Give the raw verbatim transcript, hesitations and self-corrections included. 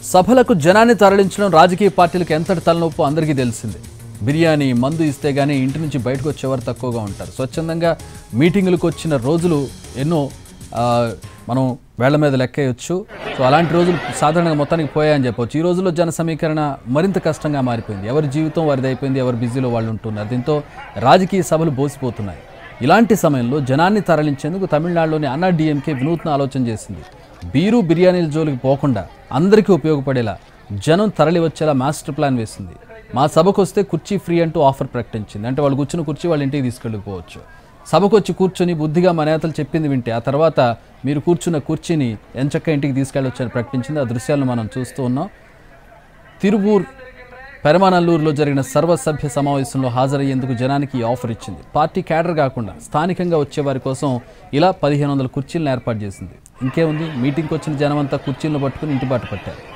సభలకు జనాన్ని తరలించడం రాజకీయ పార్టీలకు ఎంతటి తలనొప్పో అందరికీ తెలిసిందే. బిర్యానీ మందు ఇస్తే గానీ ఇంటి నుంచి బయటకు వచ్చేవారు తక్కువగా ఉంటారు. స్వచ్ఛందంగా మీటింగులకు వచ్చిన రోజులు ఎన్నో మనం వేళ్ల మీద లెక్కేయొచ్చు. సో అలాంటి రోజులు సాధారణంగా మొత్తానికి పోయాయని చెప్పవచ్చు. ఈ రోజుల్లో జన సమీకరణ మరింత కష్టంగా మారిపోయింది. ఎవరి జీవితం వారిది అయిపోయింది, ఎవరి బిజీలో వాళ్ళు ఉంటున్నారు. దీంతో రాజకీయ సభలు బోసిపోతున్నాయి. ఇలాంటి సమయంలో జనాన్ని తరలించేందుకు తమిళనాడులోని అన్నా డీఎంకే వినూత్న ఆలోచన చేసింది. బీరు బిర్యానీల జోలికి పోకుండా అందరికీ ఉపయోగపడేలా జనం తరలి వచ్చేలా మాస్టర్ ప్లాన్ వేసింది. మా సభకు వస్తే కుర్చీ ఫ్రీ అంటూ ఆఫర్ ప్రకటించింది. అంటే వాళ్ళు కూర్చున్న కుర్చీ వాళ్ళ ఇంటికి తీసుకెళ్ళిపోవచ్చు. సభకు వచ్చి కూర్చొని బుద్ధిగా మా నేతలు చెప్పింది వింటే ఆ తర్వాత మీరు కూర్చున్న కుర్చీని ఎంచక్క ఇంటికి తీసుకెళ్ళొచ్చని ప్రకటించింది. ఆ దృశ్యాలను మనం చూస్తూ ఉన్నాం. తిరువూర్ పెరమానల్లూరులో జరిగిన సర్వసభ్య సమావేశంలో హాజరయ్యేందుకు జనానికి ఈ ఆఫర్ ఇచ్చింది. పార్టీ క్యాడర్ కాకుండా స్థానికంగా వచ్చే వారి కోసం ఇలా పదిహేను వందల కుర్చీలను ఏర్పాటు చేసింది. ఇంకేముంది, మీటింగ్కి వచ్చిన జనం అంతా కుర్చీలను పట్టుకుని ఇంటి బాట పట్టారు.